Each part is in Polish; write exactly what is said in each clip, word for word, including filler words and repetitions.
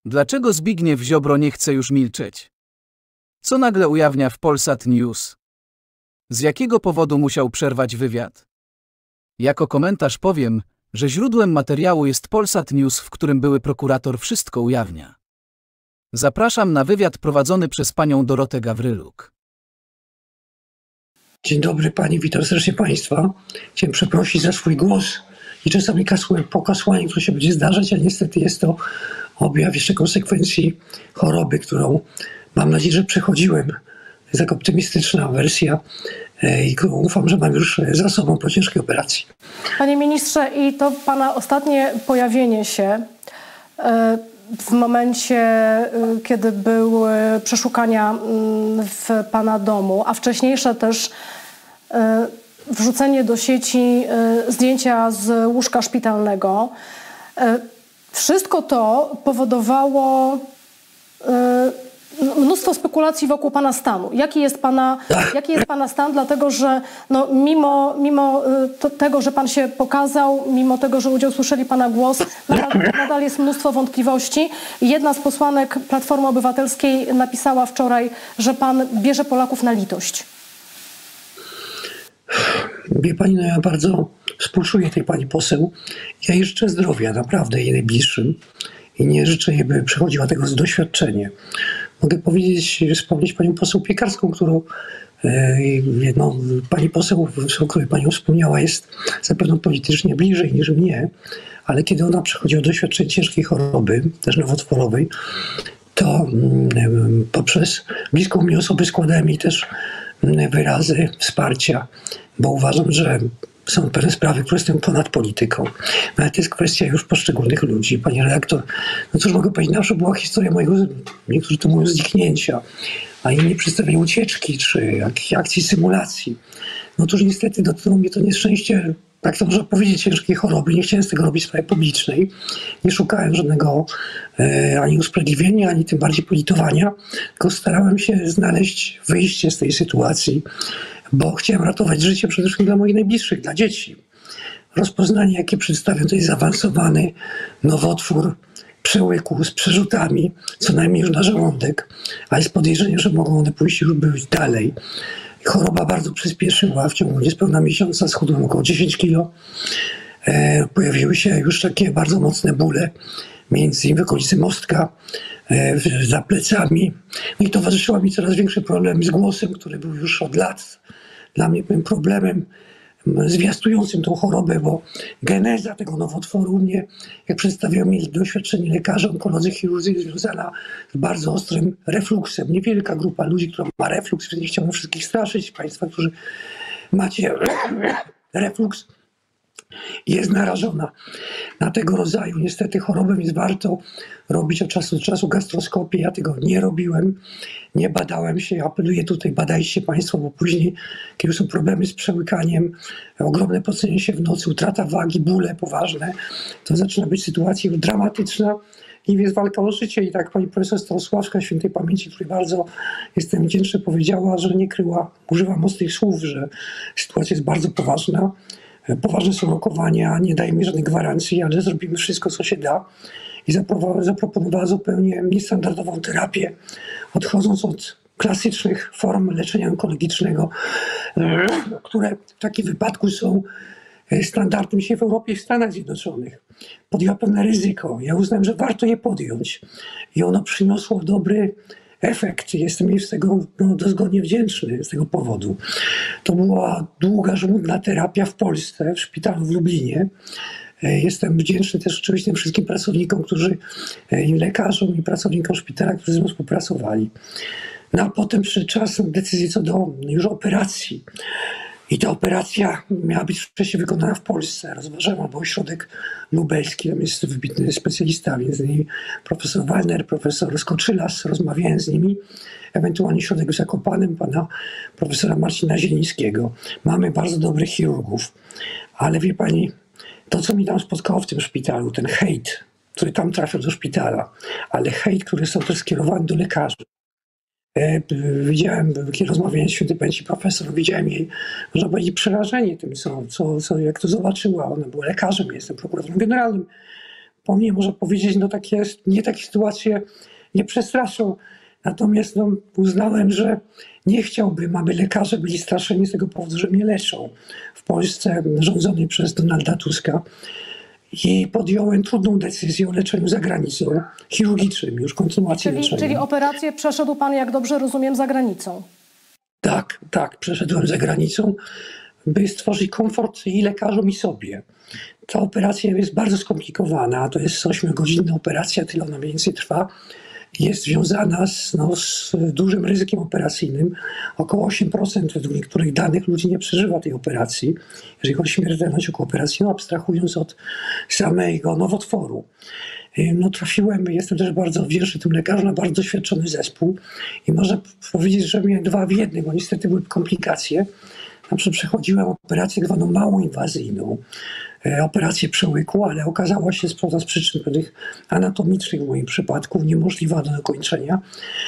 Dlaczego Zbigniew Ziobro nie chce już milczeć? Co nagle ujawnia w Polsat News? Z jakiego powodu musiał przerwać wywiad? Jako komentarz powiem, że źródłem materiału jest Polsat News, w którym były prokurator wszystko ujawnia. Zapraszam na wywiad prowadzony przez panią Dorotę Gawryluk. Dzień dobry pani, witam serdecznie państwa. Chciałem przeprosić za swój głos i czasami pokasłanie, które się będzie zdarzać, ale niestety jest to objaw jeszcze konsekwencji choroby, którą mam nadzieję, że przechodziłem. To jest tak optymistyczna wersja i ufam, że mam już za sobą po ciężkiej operacji. Panie ministrze, i to pana ostatnie pojawienie się w momencie, kiedy były przeszukania w pana domu, a wcześniejsze też wrzucenie do sieci zdjęcia z łóżka szpitalnego. Wszystko to powodowało mnóstwo spekulacji wokół pana stanu. Jaki jest pana, jaki jest pana stan? Dlatego, że no, mimo, mimo to, tego, że pan się pokazał, mimo tego, że ludzie usłyszeli pana głos, nadal, nadal jest mnóstwo wątpliwości. Jedna z posłanek Platformy Obywatelskiej napisała wczoraj, że pan bierze Polaków na litość. Wie pani, no ja bardzo współczuję tej pani poseł. Ja jej życzę zdrowia, naprawdę, jej najbliższym. I nie życzę jej, by przechodziła tego z doświadczenie. Mogę powiedzieć, wspomnieć panią poseł Piekarską, którą no, pani poseł, o której pani wspomniała, jest zapewne politycznie bliżej niż mnie, ale kiedy ona przechodziła doświadczenie ciężkiej choroby, też nowotworowej, to poprzez bliską mi osobę składałem jej też wyrazy wsparcia, bo uważam, że są pewne sprawy, które stoją ponad polityką. Ale to jest kwestia już poszczególnych ludzi. Pani redaktor, no cóż mogę powiedzieć, nasza była historia mojego, niektórzy to mówią, zniknięcia, a inni przedstawiali ucieczki, czy akcji symulacji. No cóż, niestety dotknęło mnie to nieszczęście, tak to można powiedzieć, ciężkiej choroby. Nie chciałem z tego robić sprawy publicznej. Nie szukałem żadnego e, ani usprawiedliwienia, ani tym bardziej politowania, tylko starałem się znaleźć wyjście z tej sytuacji, bo chciałem ratować życie przede wszystkim dla moich najbliższych, dla dzieci. Rozpoznanie, jakie przedstawiam, to jest zaawansowany nowotwór przełyku z przerzutami, co najmniej już na żołądek, ale jest podejrzenie, że mogą one pójść już być dalej. Choroba bardzo przyspieszyła, w ciągu niespełna miesiąca schudłem około dziesięć kilo. E, pojawiły się już takie bardzo mocne bóle, między innymi w okolicy mostka, e, za plecami. No i towarzyszyła mi coraz większy problem z głosem, który był już od lat dla mnie tym problemem zwiastującym tą chorobę, bo geneza tego nowotworu u mnie, jak przedstawiają mi doświadczeni lekarze, onkolodzy, chirurdzy, jest związana z bardzo ostrym refluksem. Niewielka grupa ludzi, która ma refluks, nie chciałbym wszystkich straszyć, państwa, którzy macie refluks, jest narażona na tego rodzaju niestety chorobę, więc warto robić od czasu do czasu gastroskopię. Ja tego nie robiłem, nie badałem się. Apeluję tutaj, badajcie państwo, bo później, kiedy są problemy z przełykaniem, ogromne pocenie się w nocy, utrata wagi, bóle poważne, to zaczyna być sytuacja już dramatyczna i jest walka o życie. I tak pani profesor Starosławska, świętej pamięci, której bardzo jestem wdzięczny, powiedziała, że nie kryła, używa mocnych słów, że sytuacja jest bardzo poważna. Poważne są rokowania, nie daje mi żadnej gwarancji, ale zrobimy wszystko, co się da. I zaproponowała zupełnie niestandardową terapię, odchodząc od klasycznych form leczenia onkologicznego, które w takim wypadku są standardem dzisiaj w Europie i w Stanach Zjednoczonych. Podjęła pewne ryzyko. Ja uznałem, że warto je podjąć. I ono przyniosło dobry efekt. Jestem jej z tego no, dozgodnie wdzięczny z tego powodu. To była długa, żmudna terapia w Polsce, w szpitalu w Lublinie. Jestem wdzięczny też oczywiście wszystkim pracownikom, którzy, i lekarzom, i pracownikom szpitala, którzy ze mną współpracowali. No a potem przyszedł czas decyzji co do już operacji. I ta operacja miała być wcześniej wykonana w Polsce. Rozważałem, bo ośrodek lubelski, tam jest wybitny specjalista, między innymi profesor Walner, profesor Skoczylas, rozmawiałem z nimi, ewentualnie środek w Zakopanem, pana profesora Marcina Zielińskiego. Mamy bardzo dobrych chirurgów, ale wie pani, to co mi tam spotkało w tym szpitalu, ten hejt, który tam trafił do szpitala, ale hejt, który został też skierowany do lekarzy. Widziałem, kiedy rozmawiałem z świętej pamięci profesor, widziałem jej, można powiedzieć, przerażenie tym, co, co, co, jak to zobaczyła. Ona była lekarzem, jestem prokuratorem generalnym. po mnie można powiedzieć, no takie, nie takie sytuacje nie przestraszą. Natomiast no, uznałem, że nie chciałbym, aby lekarze byli straszeni z tego powodu, że mnie leczą w Polsce rządzonej przez Donalda Tuska. I podjąłem trudną decyzję o leczeniu za granicą, chirurgicznym, już kontynuacji czyli, leczenia. czyli operację przeszedł pan, jak dobrze rozumiem, za granicą? Tak, tak, przeszedłem za granicą, by stworzyć komfort i lekarzom, i sobie. Ta operacja jest bardzo skomplikowana, to jest ośmiogodzinna operacja, tyle ona mniej więcej trwa. Jest związana z, no, z dużym ryzykiem operacyjnym. Około osiem procent według niektórych danych ludzi nie przeżywa tej operacji, jeżeli chodzi o śmiertelność około operacji, no, abstrahując od samego nowotworu. No, trafiłem, jestem też bardzo wdzięczny tym lekarzom, na bardzo doświadczony zespół i można powiedzieć, że miałem dwa w jednym, bo niestety były komplikacje. Na przykład przechodziłem operację tak zwaną mało inwazyjną, operację przełyku, ale okazała się z przyczyn pewnych anatomicznych w moim przypadku niemożliwa do dokończenia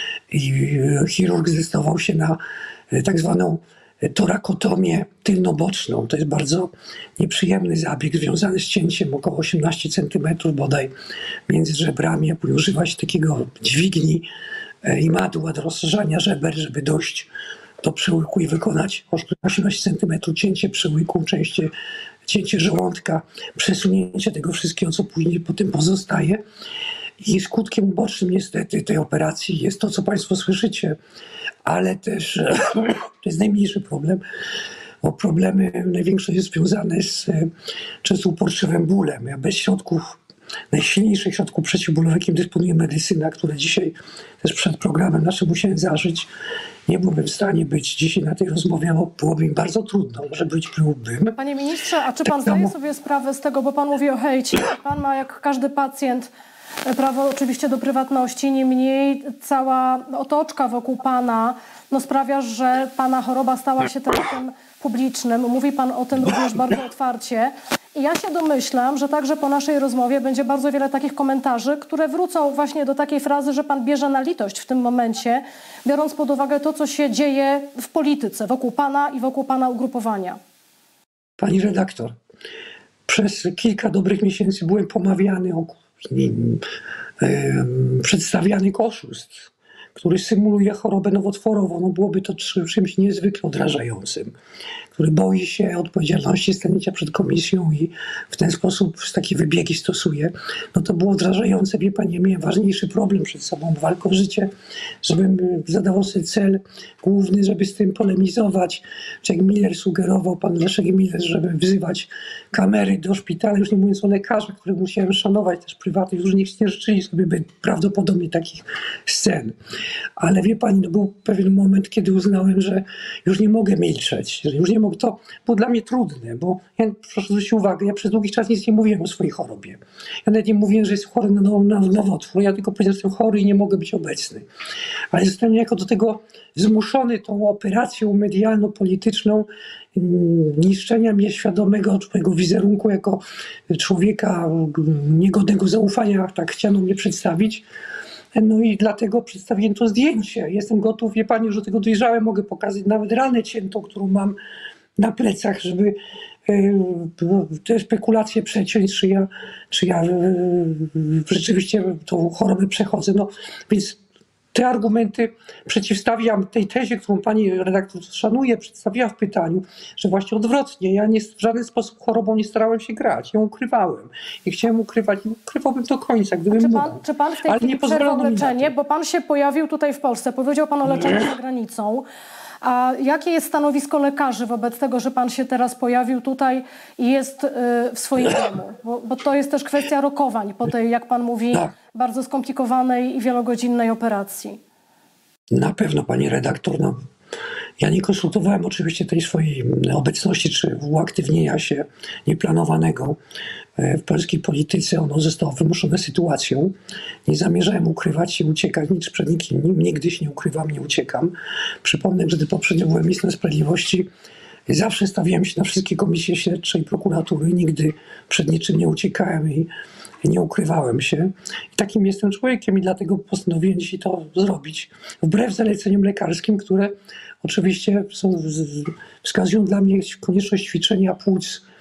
i chirurg zdecydował się na tak zwaną torakotomię tylnoboczną. To jest bardzo nieprzyjemny zabieg związany z cięciem około osiemnaście centymetrów bodaj między żebrami, a używa się takiego dźwigni i madła do rozszerzania żeber, żeby dojść do przełyku i wykonać osiemnaście centymetrów cięcie przełyku, częściej cięcie żołądka, przesunięcie tego wszystkiego, co później po tym pozostaje. I skutkiem ubocznym niestety tej operacji jest to, co państwo słyszycie, ale też to jest najmniejszy problem, bo problemy największe jest związane z często uporczywym bólem. Ja bez środków, najsilniejszych środków przeciwbólowych, jakim dysponuje medycyna, które dzisiaj też przed programem naszym musiałem zażyć, nie byłbym w stanie być dzisiaj na tej rozmowie, bo byłoby mi bardzo trudno, może być byłbym. Panie ministrze, a czy tak pan samo... zdaje sobie sprawę z tego, bo pan mówi o hejcie, pan ma jak każdy pacjent prawo oczywiście do prywatności, niemniej cała otoczka wokół pana no, sprawia, że pana choroba stała się tematem publicznym. Mówi pan o tym również bardzo otwarcie. I ja się domyślam, że także po naszej rozmowie będzie bardzo wiele takich komentarzy, które wrócą właśnie do takiej frazy, że pan bierze na litość w tym momencie, biorąc pod uwagę to, co się dzieje w polityce wokół pana i wokół pana ugrupowania. Pani redaktor, przez kilka dobrych miesięcy byłem pomawiany o przedstawiany jako oszust, który symuluje chorobę nowotworową. No byłoby to czymś niezwykle odrażającym, który boi się odpowiedzialności stanięcia przed komisją i w ten sposób takie wybiegi stosuje. No to było odrażające. Wie pani, ja miałem ważniejszy problem przed sobą, walkę o życie, żebym zadawał sobie cel główny, żeby z tym polemizować. Czy jak Miller sugerował, pan Leszek Miller, żeby wzywać kamery do szpitala, już nie mówiąc o lekarzach, których musiałem szanować też prywatnie, już niech nie życzyli sobie by prawdopodobnie takich scen. Ale wie pani, no był pewien moment, kiedy uznałem, że już nie mogę milczeć, że już nie mogę. To było dla mnie trudne, bo ja, proszę zwrócić uwagę, ja przez długi czas nic nie mówiłem o swojej chorobie. Ja nawet nie mówiłem, że jestem chory na, na nowotwór, ja tylko powiedziałem, że jestem chory i nie mogę być obecny. Ale zostałem jako do tego zmuszony tą operacją medialno-polityczną niszczenia mnie świadomego mojego wizerunku jako człowieka niegodnego zaufania, tak chciano mnie przedstawić. No i dlatego przedstawiłem to zdjęcie. Jestem gotów, wie pani, że tego dojrzałem, mogę pokazać nawet ranę ciętą, którą mam na plecach, żeby te spekulacje przeciąć, czy ja, czy ja rzeczywiście tą chorobę przechodzę. No, więc te argumenty przeciwstawiam tej tezie, którą pani redaktor szanuje, przedstawiła w pytaniu, że właśnie odwrotnie. Ja nie, w żaden sposób chorobą nie starałem się grać. Ja ukrywałem. I chciałem ukrywać. I ukrywałbym do końca, gdybym czy mógł. pan, czy pan w tej Ale chwili nie pozwolono mi leczenie, na to. bo pan się pojawił tutaj w Polsce, powiedział pan o leczeniu za granicą. A jakie jest stanowisko lekarzy wobec tego, że pan się teraz pojawił tutaj i jest y, w swoim domu? Bo, bo to jest też kwestia rokowań po tej, jak pan mówi, Tak. bardzo skomplikowanej i wielogodzinnej operacji. Na pewno, pani redaktor. No, ja nie konsultowałem oczywiście tej swojej obecności czy uaktywnienia się nieplanowanego w polskiej polityce. Ono zostało wymuszone sytuacją. Nie zamierzałem ukrywać i uciekać nic przed nikim. Nigdy się nie ukrywam, nie uciekam. Przypomnę, że gdy poprzednio byłem ministrem sprawiedliwości, zawsze stawiałem się na wszystkie komisje śledcze i prokuratury. Nigdy przed niczym nie uciekałem i nie ukrywałem się. I takim jestem człowiekiem i dlatego postanowiłem dzisiaj to zrobić. Wbrew zaleceniom lekarskim, które oczywiście są, wskazują dla mnie konieczność ćwiczenia płuc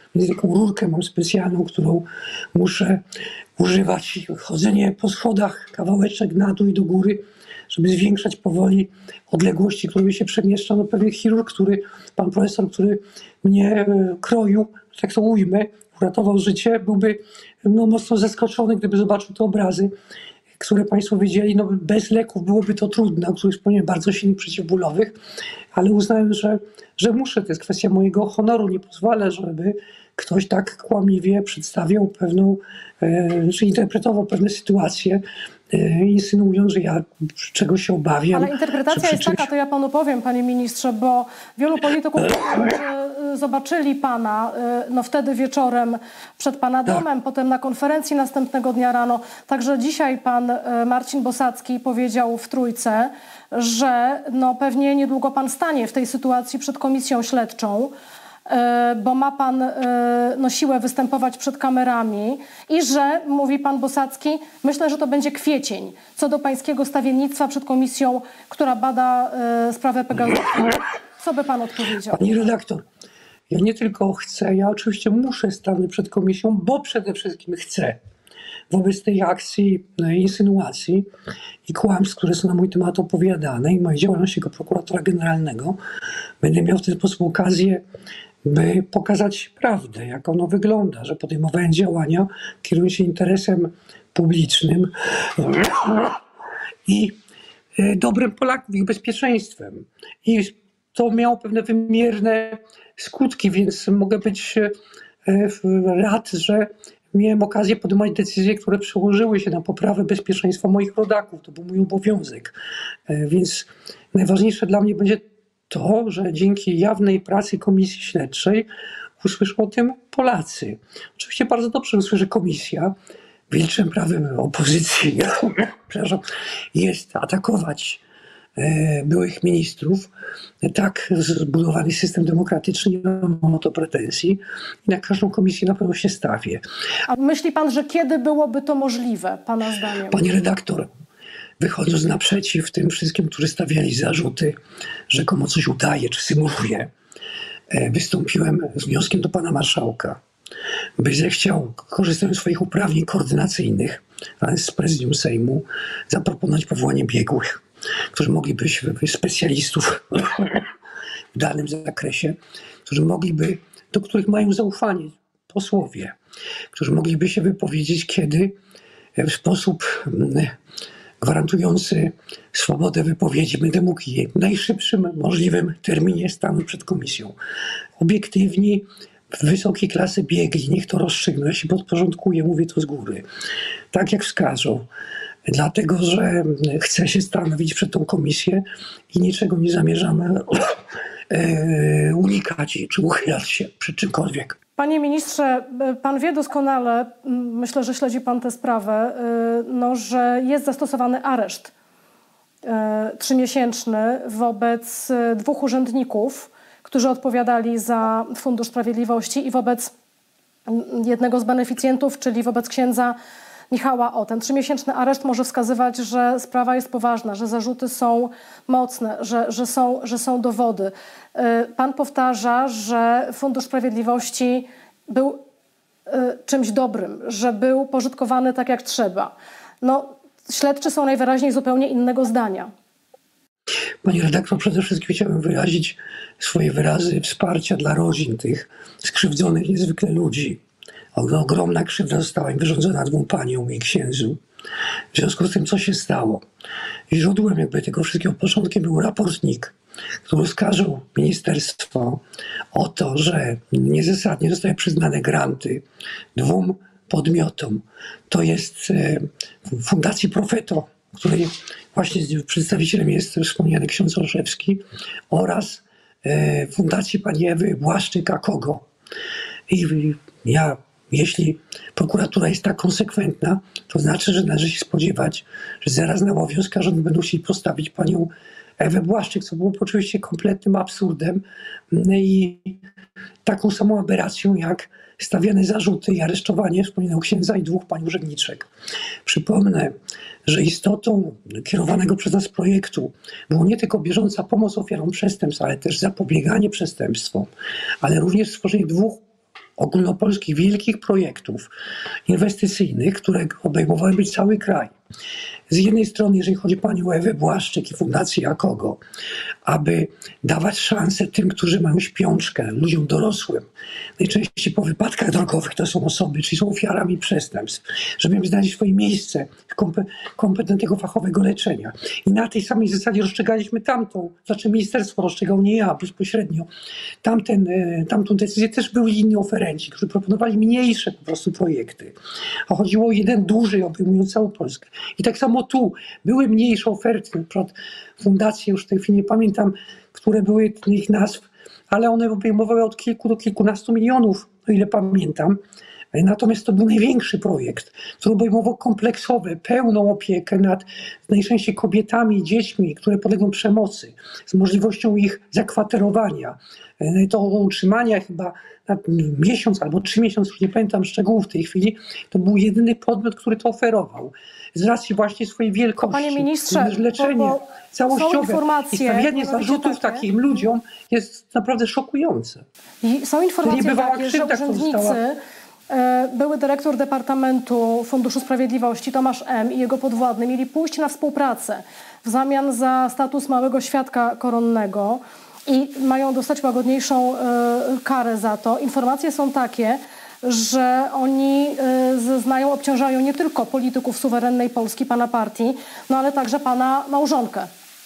Więc taką rurkę mam specjalną, którą muszę używać. Chodzenie po schodach, kawałeczek na dół i do góry, żeby zwiększać powoli odległości, które się przemieszcza. No pewien chirurg, który, pan profesor, który mnie kroił, tak to ujmę, uratował życie, byłby no, mocno zaskoczony, gdyby zobaczył te obrazy, które Państwo widzieli. No, bez leków byłoby to trudne, o których wspomniałem, bardzo silnych przeciwbólowych, ale uznałem, że, że muszę, to jest kwestia mojego honoru, nie pozwolę, żeby ktoś tak kłamliwie przedstawiał pewną, e, czy interpretował pewne sytuacje, e, insynuując, że ja czegoś się obawiam. Ale interpretacja jest taka, to ja panu powiem, panie ministrze, bo wielu polityków e, zobaczyli pana e, no wtedy wieczorem przed pana domem, tak. Potem na konferencji następnego dnia rano. Także dzisiaj pan e, Marcin Bosacki powiedział w Trójce, że no pewnie niedługo pan stanie w tej sytuacji przed komisją śledczą, bo ma pan no, siłę występować przed kamerami i że, mówi pan Bosacki, myślę, że to będzie kwiecień co do pańskiego stawiennictwa przed komisją, która bada e, sprawę Pegasusów. Co by pan odpowiedział? Pani redaktor, ja nie tylko chcę, ja oczywiście muszę stanąć przed komisją, bo przede wszystkim chcę. Wobec tej akcji, insynuacji i kłamstw, które są na mój temat opowiadane i mojej działalności jako prokuratora generalnego, będę miał w ten sposób okazję, by pokazać prawdę, jak ono wygląda, że podejmowałem działania, kierując się interesem publicznym i dobrem Polaków, ich bezpieczeństwem. I to miało pewne wymierne skutki, więc mogę być rad, że miałem okazję podejmować decyzje, które przełożyły się na poprawę bezpieczeństwa moich rodaków. To był mój obowiązek. Więc najważniejsze dla mnie będzie to, że dzięki jawnej pracy Komisji Śledczej usłyszą o tym Polacy. Oczywiście bardzo dobrze usłyszy komisja. Wilczym prawem opozycji przepraszam, jest atakować e, byłych ministrów. Tak zbudowany system demokratyczny, nie mam o to pretensji. I na każdą komisję na pewno się stawię. A myśli pan, że kiedy byłoby to możliwe, pana zdaniem? Pani redaktor, wychodząc naprzeciw tym wszystkim, którzy stawiali zarzuty, rzekomo coś udaje czy symuluje, wystąpiłem z wnioskiem do pana marszałka, by zechciał, korzystając z swoich uprawnień koordynacyjnych razem z prezydium Sejmu, zaproponować powołanie biegłych, którzy mogliby być specjalistów w danym zakresie, którzy mogliby, do których mają zaufanie posłowie, którzy mogliby się wypowiedzieć, kiedy w sposób gwarantujący swobodę wypowiedzi będę mógł je w najszybszym możliwym terminie stanąć przed komisją. Obiektywni, wysokiej klasy biegli, niech to rozstrzygną. Ja się podporządkuję, mówię to z góry. Tak jak wskażą. Dlatego, że chcę się stanowić przed tą komisję i niczego nie zamierzamy e, unikać czy uchylać się przy czymkolwiek. Panie ministrze, pan wie doskonale, myślę, że śledzi pan tę sprawę, no, że jest zastosowany areszt trzymiesięczny wobec dwóch urzędników, którzy odpowiadali za Fundusz Sprawiedliwości i wobec jednego z beneficjentów, czyli wobec księdza Michała O. Ten trzymiesięczny areszt może wskazywać, że sprawa jest poważna, że zarzuty są mocne, że, że, są, że są dowody. Pan powtarza, że Fundusz Sprawiedliwości był czymś dobrym, że był pożytkowany tak jak trzeba. No, śledczy są najwyraźniej zupełnie innego zdania. Pani redaktor, przede wszystkim chciałem wyrazić swoje wyrazy wsparcia dla rodzin tych skrzywdzonych niezwykle ludzi. Ogromna krzywda została im wyrządzona dwóm paniom i księdzu. W związku z tym, co się stało? Źródłem jakby tego wszystkiego początkiem był raport N I K, który oskarżył ministerstwo o to, że niezasadnie zostały przyznane granty dwóm podmiotom. To jest Fundacji Profeto, której właśnie przedstawicielem jest wspomniany ksiądz Olszewski, oraz Fundacji pani Ewy Błaszczyk-Kogo. I ja, jeśli prokuratura jest tak konsekwentna, to znaczy, że należy się spodziewać, że zaraz na łowie oskarżeni będą chcieli postawić panią Ewę Błaszczyk, co było oczywiście kompletnym absurdem i taką samą aberracją jak stawiane zarzuty i aresztowanie wspomnianego księdza i dwóch pań urzędniczek. Przypomnę, że istotą kierowanego przez nas projektu było nie tylko bieżąca pomoc ofiarom przestępstw, ale też zapobieganie przestępstwom, ale również stworzenie dwóch ogólnopolskich wielkich projektów inwestycyjnych, które obejmowałyby cały kraj. Z jednej strony, jeżeli chodzi o panią Ewę Błaszczyk i Fundację Akogo, aby dawać szansę tym, którzy mają śpiączkę, ludziom dorosłym. Najczęściej po wypadkach drogowych to są osoby, czyli są ofiarami przestępstw, żeby im znaleźć swoje miejsce kompetentnego fachowego leczenia. I na tej samej zasadzie rozstrzygaliśmy tamtą, znaczy ministerstwo rozstrzygało, nie ja bezpośrednio, tamten, tamtą decyzję też byli inni oferenci, którzy proponowali mniejsze po prostu projekty. A chodziło o jeden duży, obejmujący całą Polskę. I tak samo tu były mniejsze oferty, na przykład fundacje, już w tej chwili nie pamiętam, które były ich nazw, ale one obejmowały od kilku do kilkunastu milionów, o ile pamiętam. Natomiast to był największy projekt, który obejmował kompleksowe, pełną opiekę nad najczęściej kobietami i dziećmi, które podlegną przemocy, z możliwością ich zakwaterowania, to utrzymania chyba na miesiąc albo trzy miesiące, już nie pamiętam szczegółów w tej chwili, to był jedyny podmiot, który to oferował. Z racji właśnie swojej wielkości, Panie ministrze, leczenie bo, bo całościowe są informacje, i stawianie zarzutów takie, takim ludziom jest naprawdę szokujące. I są informacje takie, że krzywda, urzędnicy, były dyrektor Departamentu Funduszu Sprawiedliwości Tomasz M. i jego podwładny mieli pójść na współpracę w zamian za status małego świadka koronnego i mają dostać łagodniejszą y, karę za to. Informacje są takie, że oni y, zeznają, obciążają nie tylko polityków suwerennej Polski, pana partii, no ale także pana małżonkę,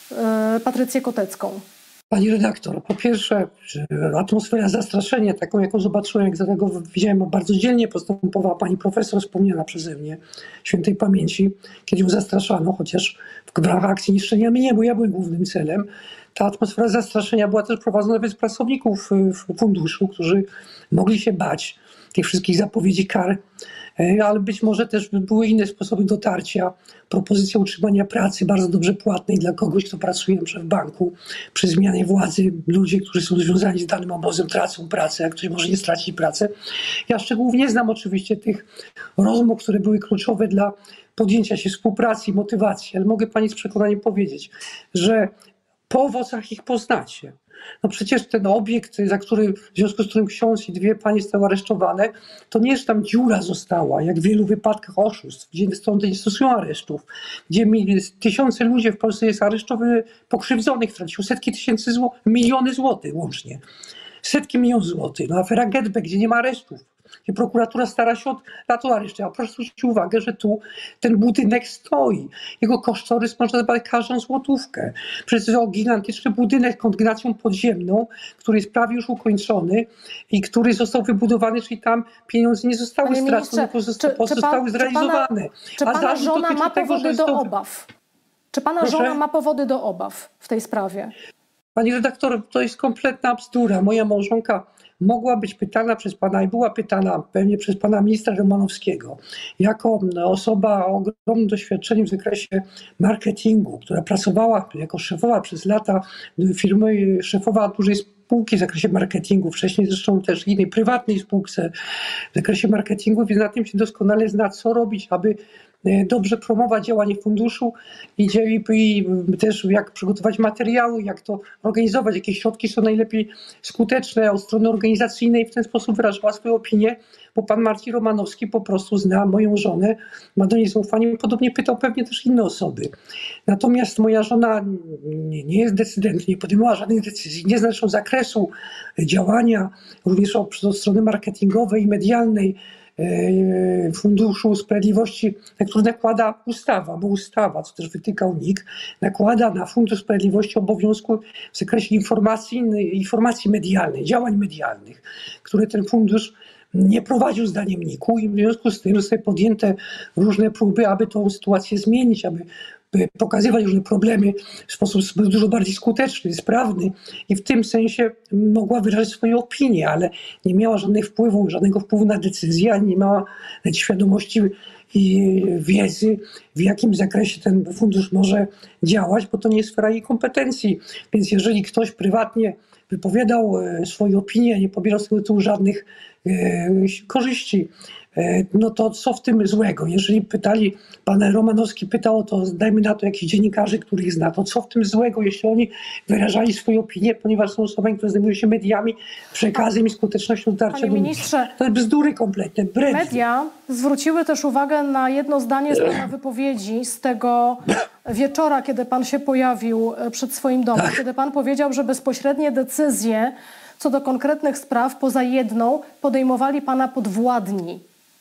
y, Patrycję Kotecką. Pani redaktor, po pierwsze, atmosfera zastraszenia, taką jaką zobaczyłem, jak za tego widziałem, bardzo dzielnie postępowała pani profesor wspomniana przeze mnie, świętej pamięci, kiedy ją zastraszano, chociaż w ramach akcji niszczenia mnie, bo ja byłem głównym celem. Ta atmosfera zastraszenia była też prowadzona przez pracowników funduszu, którzy mogli się bać tych wszystkich zapowiedzi kar, ale być może też były inne sposoby dotarcia. Propozycja utrzymania pracy bardzo dobrze płatnej dla kogoś, kto pracuje na przykład w banku. Przy zmianie władzy ludzie, którzy są związani z danym obozem, tracą pracę, a ktoś może nie stracić pracy. Ja szczegółów nie znam oczywiście tych rozmów, które były kluczowe dla podjęcia się współpracy i motywacji, ale mogę pani z przekonaniem powiedzieć, że po owocach ich poznacie. No przecież ten obiekt, za który, w związku z którym ksiądz i dwie panie zostały aresztowane, to nie, że tam dziura została, jak w wielu wypadkach oszustw, gdzie stąd nie stosują aresztów, gdzie tysiące ludzi w Polsce jest aresztowanych, pokrzywdzonych, traciło setki tysięcy złotych, miliony złotych łącznie. Setki milionów złotych. No afera Getback, gdzie nie ma aresztów, gdzie prokuratura stara się od lat o areszcie. A proszę zwrócić uwagę, że tu ten budynek stoi. Jego kosztorys można zabrać każdą złotówkę. Przecież to gigantyczny budynek z kondygnacją podziemną, który jest prawie już ukończony i który został wybudowany, czyli tam pieniądze nie zostały Panie stracone, ministrze, tylko zostały czy, zrealizowane. Czy pana, czy pana żona ma tego, powody do to... obaw? Czy pana Proszę? żona ma powody do obaw w tej sprawie? Pani redaktor, to jest kompletna bzdura. Moja małżonka mogła być pytana przez pana i była pytana pewnie przez pana ministra Romanowskiego jako osoba o ogromnym doświadczeniu w zakresie marketingu, która pracowała jako szefowa przez lata firmy, szefowa dużej spółki w zakresie marketingu, wcześniej zresztą też innej prywatnej spółce w zakresie marketingu, więc na tym się doskonale zna, co robić, aby dobrze promować działanie funduszu i, i też jak przygotować materiały, jak to organizować, jakie środki są najlepiej skuteczne od strony organizacyjnej. W ten sposób wyrażała swoją opinię, bo pan Marcin Romanowski po prostu zna moją żonę, ma do niej zaufanie, podobnie pytał pewnie też inne osoby. Natomiast moja żona nie jest decydentką, nie podejmowała żadnych decyzji, nie zna zresztą zakresu działania, również od strony marketingowej i medialnej Funduszu Sprawiedliwości, na który nakłada ustawa, bo ustawa, co też wytykał N I K, nakłada na Fundusz Sprawiedliwości obowiązku w zakresie informacji, informacji medialnej, działań medialnych, które ten fundusz nie prowadził zdaniem N I K-u i w związku z tym zostały podjęte różne próby, aby tą sytuację zmienić, aby pokazywać różne problemy w sposób dużo bardziej skuteczny, sprawny i w tym sensie mogła wyrazić swoje opinie, ale nie miała żadnego wpływu, żadnego wpływu na decyzję, ani nie miała nawet świadomości, i wiedzy, w jakim zakresie ten fundusz może działać, bo to nie jest sfera jej kompetencji. Więc jeżeli ktoś prywatnie wypowiadał swoje opinie, nie pobierał z tego tytułu żadnych korzyści, no to co w tym złego? Jeżeli pytali, pan Romanowski pytał, to dajmy na to jakichś dziennikarzy, których zna, to co w tym złego, jeśli oni wyrażali swoje opinie, ponieważ są osobami, które zajmują się mediami, przekazem i skutecznością dotarcia Panie do ludzi. ministrze, to jest bzdury kompletne, brednie. Media zwróciły też uwagę na jedno zdanie z pana wypowiedzi z tego wieczora, kiedy pan się pojawił przed swoim domem, Tak. kiedy pan powiedział, że bezpośrednie decyzje co do konkretnych spraw, poza jedną, podejmowali pana podwładni.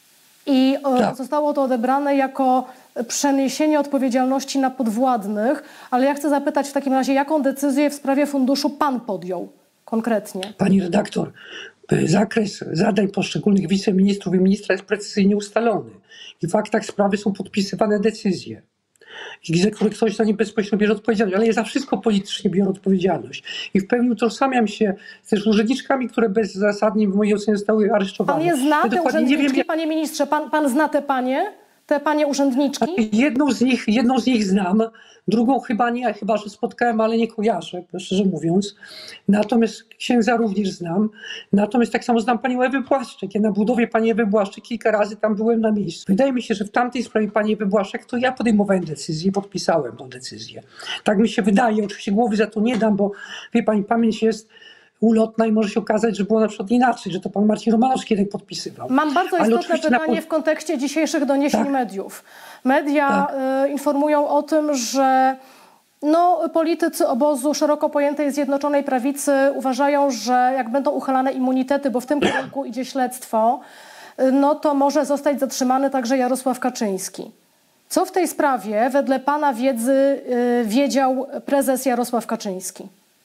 I Tak. zostało to odebrane jako przeniesienie odpowiedzialności na podwładnych, ale ja chcę zapytać w takim razie, jaką decyzję w sprawie funduszu pan podjął konkretnie? Pani redaktor, zakres zadań poszczególnych wiceministrów i ministra jest precyzyjnie ustalony i w aktach sprawy są podpisywane decyzje, za które ktoś za nie bezpośrednio bierze odpowiedzialność, ale ja za wszystko politycznie biorę odpowiedzialność. I w pełni utożsamiam się też z urzędniczkami, które bezzasadnie w mojej ocenie zostały aresztowane. Pan je zna, ja te urzędniczki, nie wiem, panie ministrze? Pan, pan zna te panie? Te panie urzędniczki? Jedną z nich, jedną z nich znam, drugą chyba nie, chyba że spotkałem, ale nie kojarzę, szczerze mówiąc. Natomiast księdza również znam. Natomiast tak samo znam panią Ewę Błaszczyk. Ja na budowie pani Ewy Błaszczyk kilka razy tam byłem na miejscu. Wydaje mi się, że w tamtej sprawie pani Ewy Błaszczyk to ja podejmowałem decyzję i podpisałem tę decyzję. Tak mi się wydaje. Oczywiście głowy za to nie dam, bo wie pani, pamięć jest ulotna i może się okazać, że było na przykład inaczej, że to pan Marcin Romanowski jednak podpisywał. Mam bardzo Ale istotne pytanie na... w kontekście dzisiejszych doniesień tak. mediów. Media tak. y, informują o tym, że no, politycy obozu szeroko pojętej Zjednoczonej Prawicy uważają, że jak będą uchylane immunitety, bo w tym kierunku idzie śledztwo, y, no to może zostać zatrzymany także Jarosław Kaczyński. Co w tej sprawie wedle pana wiedzy y, wiedział prezes Jarosław Kaczyński?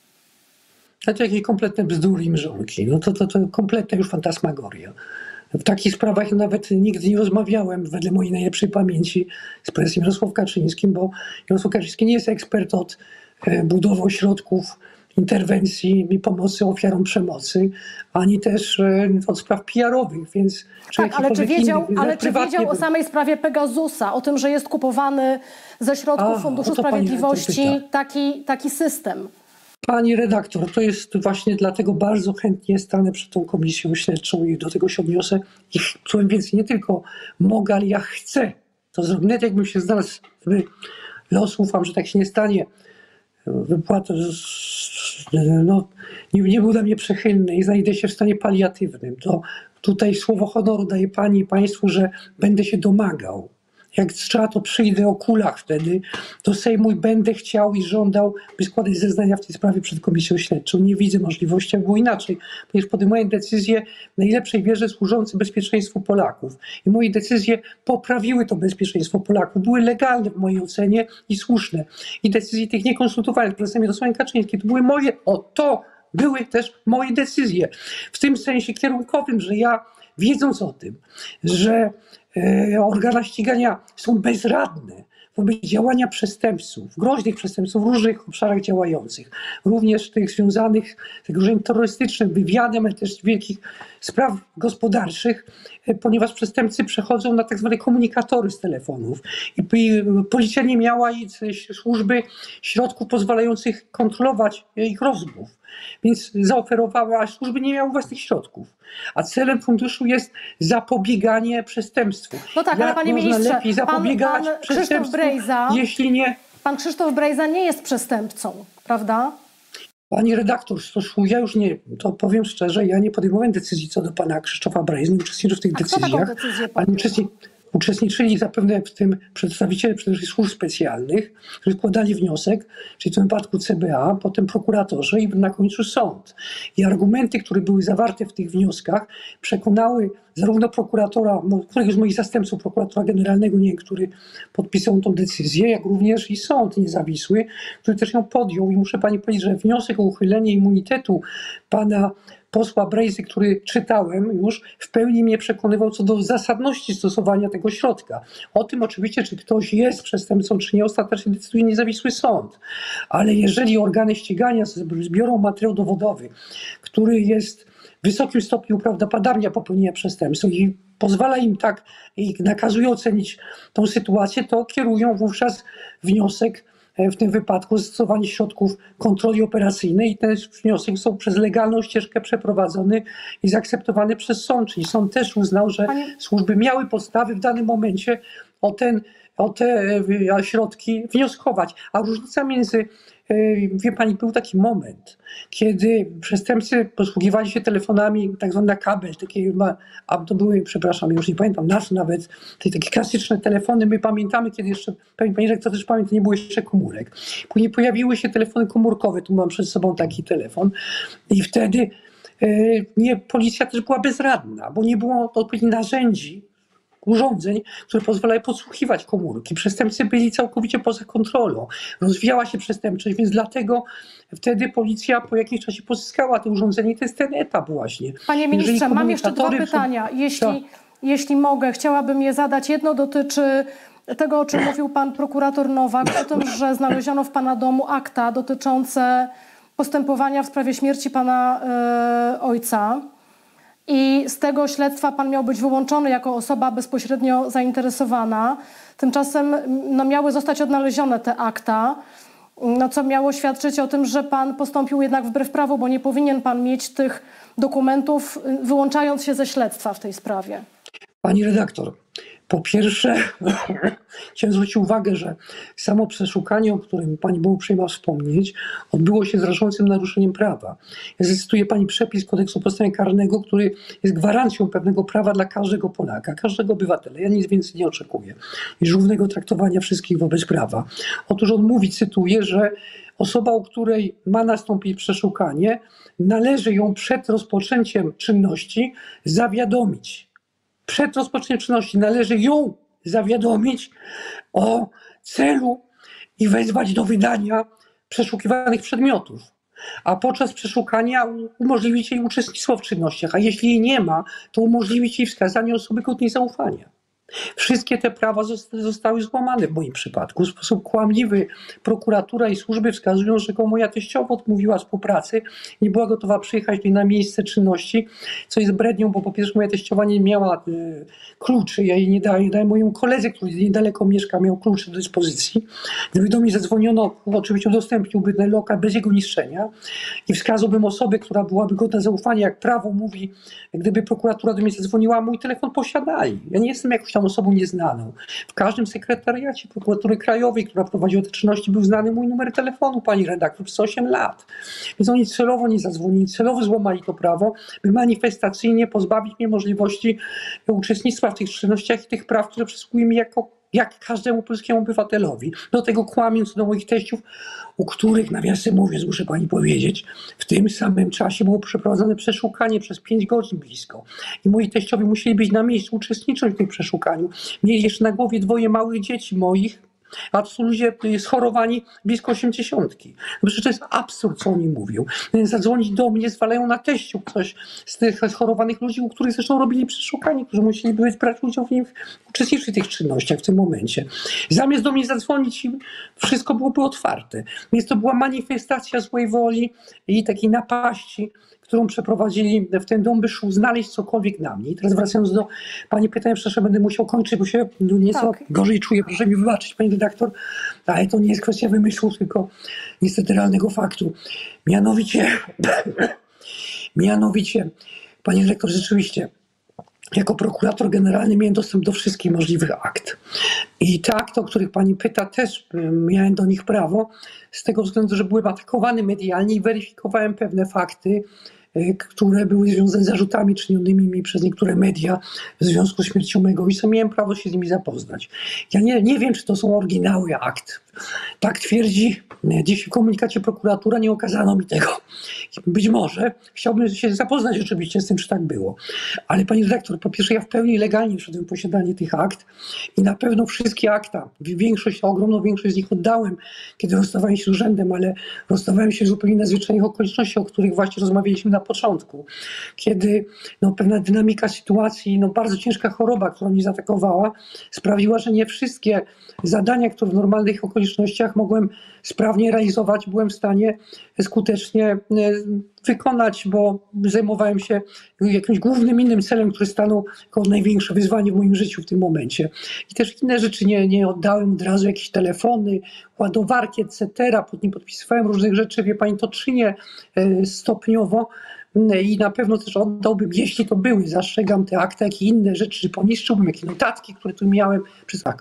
Znaczy jakieś kompletne bzdury i mrzonki. No to, to, to kompletna już fantasmagoria. W takich sprawach nawet nigdy nie rozmawiałem, wedle mojej najlepszej pamięci, z prezesem Jarosławem Kaczyńskim, bo Jarosław Kaczyński nie jest ekspert od e, budowy ośrodków interwencji i pomocy ofiarom przemocy, ani też e, od spraw P R owych, więc... Tak, ale czy wiedział, inny, ale czy wiedział o samej sprawie Pegasusa, o tym, że jest kupowany ze środków A, Funduszu Sprawiedliwości taki, taki system? Pani redaktor, to jest właśnie dlatego bardzo chętnie stanę przed tą komisją śledczą i do tego się odniosę. I powiem więcej, nie tylko mogę, ale ja chcę to zrobić. Nawet jakbym się znalazł w los, ufam, że tak się nie stanie. Wypłata no, nie, nie był dla mnie przychylny i znajdę się w stanie paliatywnym. To tutaj słowo honoru daję pani i państwu, że będę się domagał. Jak trzeba, to przyjdę o kulach wtedy do Sejmu i będę chciał i żądał, by składać zeznania w tej sprawie przed komisją śledczą. Nie widzę możliwości, aby było inaczej, ponieważ podejmuję decyzje w najlepszej wierze służące bezpieczeństwu Polaków. I moje decyzje poprawiły to bezpieczeństwo Polaków. Były legalne w mojej ocenie i słuszne. I decyzje tych nie konsultowałem z prezesem Jarosławem Kaczyńskim. To były moje, o to były też moje decyzje. W tym sensie kierunkowym, że ja wiedząc o tym, że organa ścigania są bezradne wobec działania przestępców, groźnych przestępców w różnych obszarach działających, również tych związanych z zagrożeniem terrorystycznym, wywiadem, ale też wielkich spraw gospodarczych, ponieważ przestępcy przechodzą na tak zwane komunikatory z telefonów i policja nie miała i służby środków pozwalających kontrolować ich rozmów. Więc zaoferowała, a służby nie miały własnych środków. A celem funduszu jest zapobieganie przestępstwu. No tak, Jak ale panie można ministrze, lepiej zapobiegać pan, pan przestępstwu, Brejza, jeśli nie... Pan Krzysztof Brejza nie jest przestępcą, prawda? Pani redaktor, ja już nie, to powiem szczerze, ja nie podejmowałem decyzji co do pana Krzysztofa Brejzy, nie uczestniczę w tych a decyzjach. Kto taką decyzję podjął? Uczestniczy, uczestniczyli zapewne w tym przedstawiciele przede wszystkim służb specjalnych, którzy składali wniosek, czyli w tym wypadku C B A, potem prokuratorzy i na końcu sąd. I argumenty, które były zawarte w tych wnioskach, przekonały zarówno prokuratora, któregoś z moich zastępców, prokuratora generalnego, nie wiem, który podpisał tą decyzję, jak również i sąd niezawisły, który też ją podjął. I muszę pani powiedzieć, że wniosek o uchylenie immunitetu pana posła Brejzy, który czytałem już, w pełni mnie przekonywał co do zasadności stosowania tego środka. O tym oczywiście, czy ktoś jest przestępcą, czy nie, ostatecznie decyduje niezawisły sąd. Ale jeżeli organy ścigania zbiorą materiał dowodowy, który jest wysokim stopniu prawdopodobnia popełnienia przestępstwa i pozwala im tak, i nakazuje ocenić tą sytuację, to kierują wówczas wniosek w tym wypadku zastosowanie środków kontroli operacyjnej i ten wniosek są przez legalną ścieżkę przeprowadzony i zaakceptowany przez sąd. Czyli sąd też uznał, że Panie... służby miały podstawy w danym momencie o, ten, o te środki wnioskować. A różnica między, wie pani, był taki moment, kiedy przestępcy posługiwali się telefonami tak zwane na kabel, takie, a to były, przepraszam, już nie pamiętam nazw nawet, te takie klasyczne telefony. My pamiętamy, kiedy jeszcze, pani rektor też pamięta, nie było jeszcze komórek. Później pojawiły się telefony komórkowe, tu mam przed sobą taki telefon i wtedy nie, policja też była bezradna, bo nie było odpowiednich narzędzi, urządzeń, które pozwalały podsłuchiwać komórki. Przestępcy byli całkowicie poza kontrolą. Rozwijała się przestępczość, więc dlatego wtedy policja po jakimś czasie pozyskała to urządzenie i to jest ten etap właśnie. Panie ministrze, mam jeszcze dwa są... pytania. Jeśli, tak. jeśli mogę, chciałabym je zadać. Jedno dotyczy tego, o czym mówił pan prokurator Nowak, o tym, że znaleziono w pana domu akta dotyczące postępowania w sprawie śmierci pana yy, ojca. I z tego śledztwa pan miał być wyłączony jako osoba bezpośrednio zainteresowana. Tymczasem no, miały zostać odnalezione te akta, no, co miało świadczyć o tym, że pan postąpił jednak wbrew prawu, bo nie powinien pan mieć tych dokumentów, wyłączając się ze śledztwa w tej sprawie. Pani redaktor, po pierwsze chciałem zwrócić uwagę, że samo przeszukanie, o którym pani była uprzejma wspomnieć, odbyło się z rażącym naruszeniem prawa. Ja zacytuję pani przepis Kodeksu Postępowania Karnego, który jest gwarancją pewnego prawa dla każdego Polaka, każdego obywatela. Ja nic więcej nie oczekuję niż równego traktowania wszystkich wobec prawa. Otóż on mówi, cytuję, że osoba, o której ma nastąpić przeszukanie, należy ją przed rozpoczęciem czynności zawiadomić. Przed rozpoczęciem czynności należy ją zawiadomić o celu i wezwać do wydania przeszukiwanych przedmiotów. A podczas przeszukania umożliwić jej uczestnictwo w czynnościach, a jeśli jej nie ma, to umożliwić jej wskazanie osoby godnej zaufania. Wszystkie te prawa zostały złamane w moim przypadku. W sposób kłamliwy prokuratura i służby wskazują, że moja teściowa odmówiła współpracy, nie była gotowa przyjechać na miejsce czynności, co jest brednią, bo po pierwsze moja teściowa nie miała y, kluczy, ja jej nie dałem, dałem mojemu koledze, który niedaleko mieszka, miał klucze do dyspozycji. Gdyby do mnie zadzwoniono, oczywiście udostępniłby ten lokal bez jego niszczenia i wskazałbym osobę, która byłaby godna zaufania, jak prawo mówi, gdyby prokuratura do mnie zadzwoniła, mój telefon posiadali. Ja nie jestem jakąś tam osobą nieznaną. W każdym sekretariacie prokuratury krajowej, która prowadziła te czynności, był znany mój numer telefonu, pani redaktor, przez osiem lat. Więc oni celowo nie zadzwonili, celowo złamali to prawo, by manifestacyjnie pozbawić mnie możliwości uczestnictwa w tych czynnościach i tych praw, które przysługują mi jako jak każdemu polskiemu obywatelowi. Do tego kłamiąc do moich teściów, u których, nawiasem mówiąc, muszę pani powiedzieć, w tym samym czasie było przeprowadzone przeszukanie przez pięć godzin blisko. I moi teściowie musieli być na miejscu, uczestniczyć w tym przeszukaniu. Mieli jeszcze na głowie dwoje małych dzieci moich, a to są ludzie schorowani blisko osiemdziesiątki. No przecież to jest absurd, co oni mówią. Zadzwonić do mnie, zwalają na teściu coś z tych schorowanych ludzi, u których zresztą robili przeszukanie, którzy musieli brać udział w nich, uczestniczyć w tych czynnościach w tym momencie. Zamiast do mnie zadzwonić, wszystko byłoby otwarte. Więc to była manifestacja złej woli i takiej napaści, którą przeprowadzili w ten dom, by znaleźć cokolwiek na mnie. I teraz wracając do pani pytania, przepraszam, będę musiał kończyć, bo się nieco tak. gorzej czuję. Proszę mi wybaczyć, pani redaktor, ale to nie jest kwestia wymysłu, tylko niestety realnego faktu. Mianowicie, mianowicie, pani redaktor, rzeczywiście, jako prokurator generalny miałem dostęp do wszystkich możliwych akt. I te akty, o których pani pyta, też miałem do nich prawo, z tego względu, że byłem atakowany medialnie i weryfikowałem pewne fakty, które były związane z zarzutami czynionymi mi przez niektóre media w związku z śmiercią mojego ojca. Miałem prawo się z nimi zapoznać. Ja nie, nie wiem, czy to są oryginały akt. Tak twierdzi dziś w komunikacie prokuratura, nie okazano mi tego. Być może chciałbym się zapoznać rzeczywiście z tym, czy tak było. Ale pani redaktor, po pierwsze ja w pełni legalnie wszedłem w posiadanie tych akt i na pewno wszystkie akta, większość, ogromną większość z nich oddałem, kiedy rozstawałem się z urzędem, ale rozstawałem się w zupełnie nadzwyczajnych okolicznościach, o których właśnie rozmawialiśmy na początku. Kiedy no, pewna dynamika sytuacji, no, bardzo ciężka choroba, która mnie zaatakowała, sprawiła, że nie wszystkie zadania, które w normalnych okolicznościach mogłem sprawnie realizować, byłem w stanie skutecznie wykonać, bo zajmowałem się jakimś głównym innym celem, który stanął jako największe wyzwanie w moim życiu w tym momencie. I też inne rzeczy nie, nie oddałem od razu, jakieś telefony, ładowarki, et cetera. Potem podpisywałem różnych rzeczy, wie pani, to czynię stopniowo. I na pewno też oddałbym, jeśli to były, zastrzegam te akta, jak i inne rzeczy, poniszczyłbym, jakie notatki, które tu miałem. Przez tak.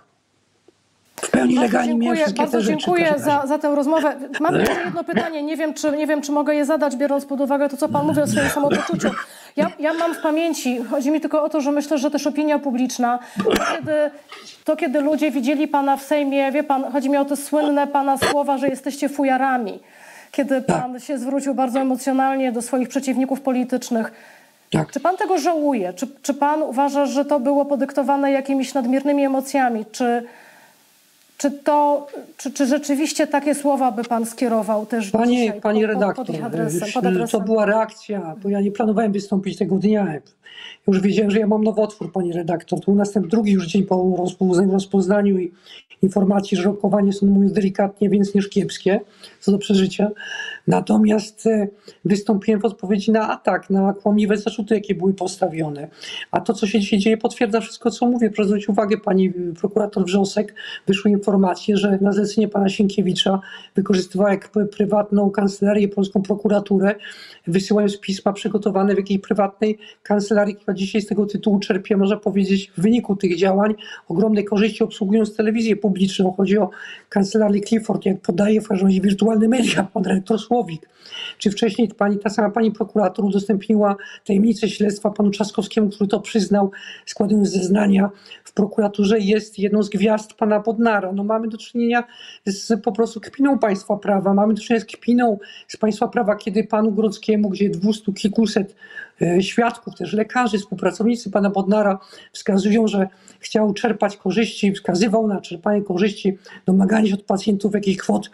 W pełni Bardzo legalnie miałem dziękuję, wszystkie bardzo te rzeczy. dziękuję za, za tę rozmowę. Mam jeszcze jedno pytanie, nie wiem, czy, nie wiem, czy mogę je zadać, biorąc pod uwagę to, co pan mówi o swoim samopoczuciu. Ja, ja mam w pamięci, chodzi mi tylko o to, że myślę, że też opinia publiczna, to kiedy, to kiedy ludzie widzieli pana w Sejmie, wie pan, chodzi mi o te słynne pana słowa, że jesteście fujarami. Kiedy pan się zwrócił bardzo emocjonalnie do swoich przeciwników politycznych. Tak. Czy pan tego żałuje? Czy, czy pan uważa, że to było podyktowane jakimiś nadmiernymi emocjami? Czy, czy, to, czy, czy rzeczywiście takie słowa by pan skierował też Panie, dzisiaj pani pod, redaktor, pod ich adresem, już pod adresem? To była reakcja, bo ja nie planowałem wystąpić tego dnia. Już wiedziałem, że ja mam nowotwór, pani redaktor. To był następny drugi już dzień po rozpoznaniu, rozpoznaniu i informacji, że rokowanie są, mówiąc delikatnie, więcej niż kiepskie co do przeżycia. Natomiast wystąpiłem w odpowiedzi na atak, na kłamliwe zarzuty, jakie były postawione. A to, co się dzisiaj dzieje, potwierdza wszystko, co mówię. Proszę zwrócić uwagę, pani prokurator Wrzosek, wyszły informacje, że na zlecenie pana Sienkiewicza wykorzystywała jak prywatną kancelarię, polską prokuraturę, wysyłając pisma przygotowane w jakiej prywatnej kancelarii, która dzisiaj z tego tytułu czerpie, można powiedzieć, w wyniku tych działań ogromne korzyści, obsługując telewizję publiczną. Chodzi o kancelarię Clifford, jak podaje w każdym razie wirtualne media, pan dyrektor Słowik. Czy wcześniej pani, ta sama pani prokurator udostępniła tajemnicę śledztwa panu Trzaskowskiemu, który to przyznał, składając zeznania w prokuraturze, jest jedną z gwiazd pana Bodnara. No mamy do czynienia z po prostu kpiną państwa prawa, mamy do czynienia z kpiną z państwa prawa, kiedy panu Grodzkiemu, gdzie dwustu kilkuset e, świadków, też lekarzy, współpracownicy pana Bodnara wskazują, że chciał czerpać korzyści, wskazywał na czerpanie korzyści, domaganie się od pacjentów jakichś kwot,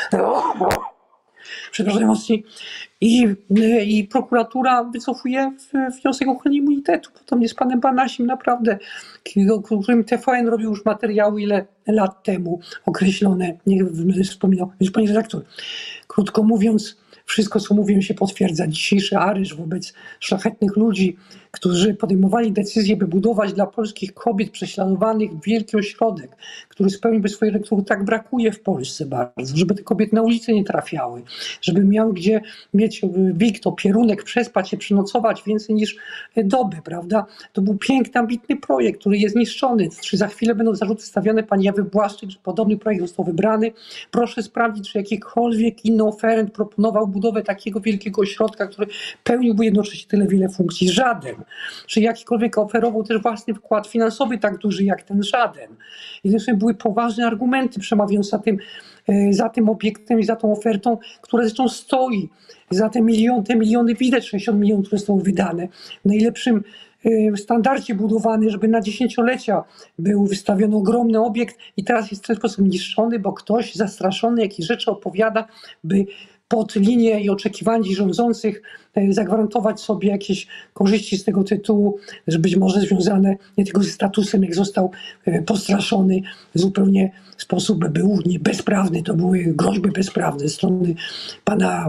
przepraszam mocniej, i, i prokuratura wycofuje wniosek o uchylenie immunitetu. Potem z panem Banasim, naprawdę, o którym T V N robił już materiały ile lat temu określone, nie wspominał, więc pani redaktor, krótko mówiąc, wszystko, co mówiłem, się potwierdza. Dzisiejszy areszt wobec szlachetnych ludzi, którzy podejmowali decyzję, by budować dla polskich kobiet prześladowanych wielki ośrodek, który spełniłby swoje, którego tak brakuje w Polsce bardzo, żeby te kobiety na ulicę nie trafiały, żeby miały gdzie mieć wikt, opierunek, przespać się, przynocować więcej niż doby, prawda? To był piękny, ambitny projekt, który jest niszczony. Czy za chwilę będą zarzuty stawiane pani Jawy Błaszczyk, że podobny projekt został wybrany? Proszę sprawdzić, czy jakikolwiek inny oferent proponował budowę takiego wielkiego ośrodka, który pełniłby jednocześnie tyle wiele funkcji. Żaden. Czy jakikolwiek oferował też własny wkład finansowy tak duży jak ten? Żaden. I zresztą były poważne argumenty przemawiające za tym, za tym obiektem i za tą ofertą, która zresztą stoi. Za te miliony, te miliony widać, sześćdziesiąt milionów, które są wydane. W najlepszym standardzie budowany, żeby na dziesięciolecia był wystawiony ogromny obiekt i teraz jest w ten sposób niszczony, bo ktoś zastraszony jakieś rzeczy opowiada, by pod linię i oczekiwań rządzących zagwarantować sobie jakieś korzyści z tego tytułu, że być może związane nie tylko ze statusem, jak został postraszony zupełnie w sposób był nie bezprawny, to były groźby bezprawne ze strony pana,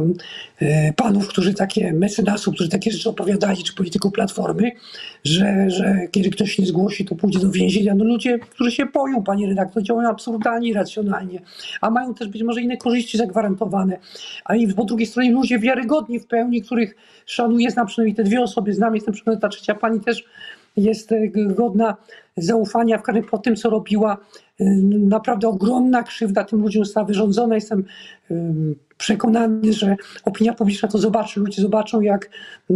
panów, którzy takie mecenasów, którzy takie rzeczy opowiadali, czy polityków Platformy, że, że kiedy ktoś nie zgłosi, to pójdzie do więzienia. No ludzie, którzy się boją, pani redaktor, działają absurdalnie i racjonalnie, a mają też być może inne korzyści zagwarantowane. A i po drugiej stronie ludzie wiarygodni w pełni, których szanuję, znam przynajmniej te dwie osoby, znam, jestem przekonany, ta trzecia pani też jest godna zaufania, w każdym po tym, co robiła. Naprawdę ogromna krzywda tym ludziom została wyrządzona. Jestem przekonany, że opinia publiczna to zobaczy, ludzie zobaczą, jak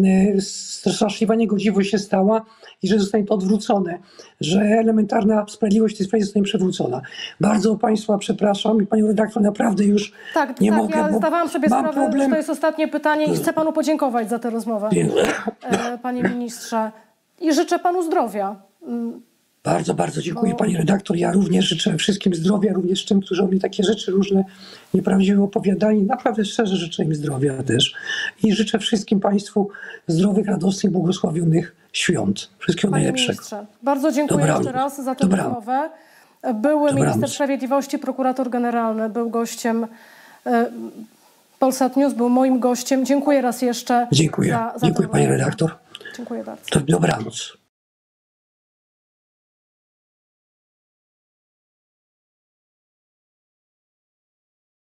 straszliwa niegodziwość się stała i że zostanie to odwrócone, że elementarna sprawiedliwość w tej sprawie zostanie przewrócona. Bardzo państwa przepraszam i panią redaktor naprawdę już tak, nie tak, mogę, ja zdawałam sobie sprawę, problem. że to jest ostatnie pytanie i chcę panu podziękować za tę rozmowę, panie ministrze. I życzę panu zdrowia. Bardzo, bardzo dziękuję, Bo... pani redaktor. Ja również życzę wszystkim zdrowia, również tym, którzy o mnie takie rzeczy różne nieprawdziwe opowiadali. Naprawdę szczerze życzę im zdrowia też. I życzę wszystkim państwu zdrowych, radosnych, błogosławionych świąt. Wszystkiego Panie najlepszego. Ministrze, bardzo dziękuję Dobranoc. jeszcze raz za tę Dobranoc. rozmowę. Były Dobranoc. minister sprawiedliwości, prokurator generalny, był gościem Polsat News był moim gościem. Dziękuję raz jeszcze. Dziękuję. Za, za Dziękuję tę pani rozmowę. redaktor. Dziękuję bardzo. To dobranoc.